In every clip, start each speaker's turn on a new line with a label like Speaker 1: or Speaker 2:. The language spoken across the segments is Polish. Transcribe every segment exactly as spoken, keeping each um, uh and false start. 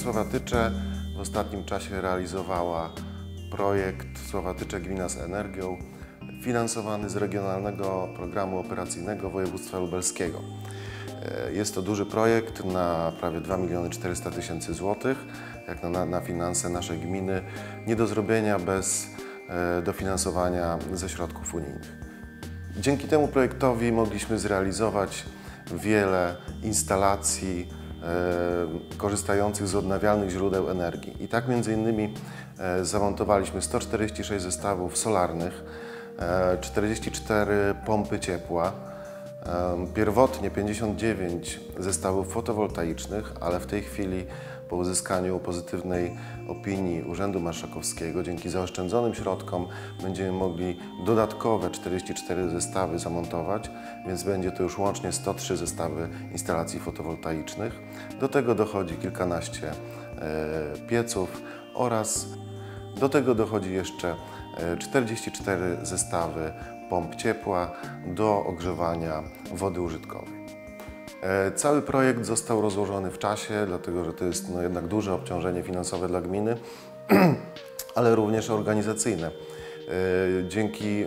Speaker 1: Sławatycze w ostatnim czasie realizowała projekt Sławatycze Gmina z Energią, finansowany z Regionalnego Programu Operacyjnego Województwa Lubelskiego. Jest to duży projekt na prawie dwa miliony czterysta tysięcy złotych, jak na, na finanse naszej gminy, nie do zrobienia bez e, dofinansowania ze środków unijnych. Dzięki temu projektowi mogliśmy zrealizować wiele instalacji e, korzystających z odnawialnych źródeł energii. I tak między innymi e, zamontowaliśmy sto czterdzieści sześć zestawów solarnych, e, czterdzieści cztery pompy ciepła, pierwotnie pięćdziesiąt dziewięć zestawów fotowoltaicznych, ale w tej chwili po uzyskaniu pozytywnej opinii Urzędu Marszałkowskiego dzięki zaoszczędzonym środkom będziemy mogli dodatkowe czterdzieści cztery zestawy zamontować, więc będzie to już łącznie sto trzy zestawy instalacji fotowoltaicznych. Do tego dochodzi kilkanaście pieców oraz do tego dochodzi jeszcze czterdzieści cztery zestawy pomp ciepła do ogrzewania wody użytkowej. Cały projekt został rozłożony w czasie, dlatego że to jest no, jednak duże obciążenie finansowe dla gminy, ale również organizacyjne. Dzięki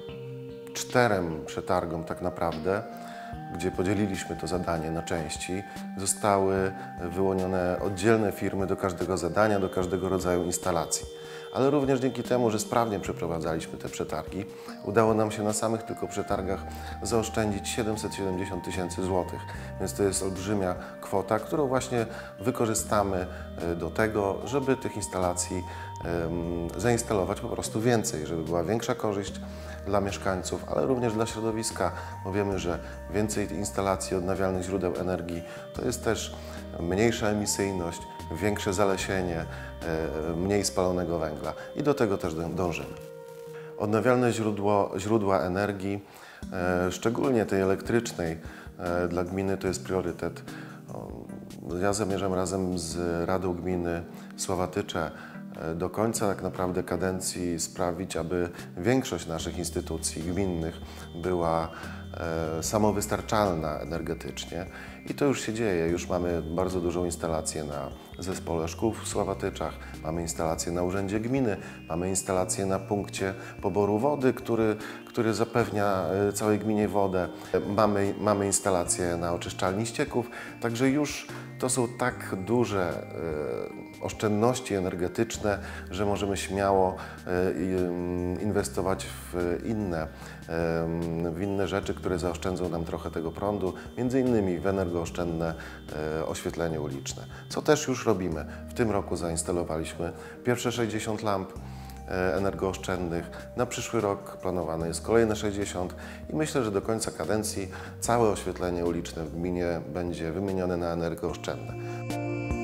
Speaker 1: czterem przetargom tak naprawdę, gdzie podzieliliśmy to zadanie na części, zostały wyłonione oddzielne firmy do każdego zadania, do każdego rodzaju instalacji. Ale również dzięki temu, że sprawnie przeprowadzaliśmy te przetargi, udało nam się na samych tylko przetargach zaoszczędzić siedemset siedemdziesiąt tysięcy złotych. Więc to jest olbrzymia kwota, którą właśnie wykorzystamy do tego, żeby tych instalacji zainstalować po prostu więcej, żeby była większa korzyść dla mieszkańców, ale również dla środowiska, bo wiemy, że więcej instalacji odnawialnych źródeł energii to jest też mniejsza emisyjność, większe zalesienie, mniej spalonego węgla i do tego też dążymy. Odnawialne źródło, źródła energii, szczególnie tej elektrycznej, dla gminy to jest priorytet. Ja zamierzam razem z Radą Gminy Sławatycze do końca tak naprawdę kadencji sprawić, aby większość naszych instytucji gminnych była e, samowystarczalna energetycznie i to już się dzieje. Już mamy bardzo dużą instalację na zespole szkół w Sławatyczach, mamy instalację na Urzędzie Gminy, mamy instalację na punkcie poboru wody, który, który zapewnia całej gminie wodę. Mamy, mamy instalację na oczyszczalni ścieków, także już to są tak duże e, oszczędności energetyczne, że możemy śmiało e, inwestować w inne, e, w inne rzeczy, które zaoszczędzą nam trochę tego prądu, między innymi w energooszczędne e, oświetlenie uliczne, co też już robimy. W tym roku zainstalowaliśmy pierwsze sześćdziesiąt lamp energooszczędnych. Na przyszły rok planowane jest kolejne sześćdziesiąt i myślę, że do końca kadencji całe oświetlenie uliczne w gminie będzie wymienione na energooszczędne.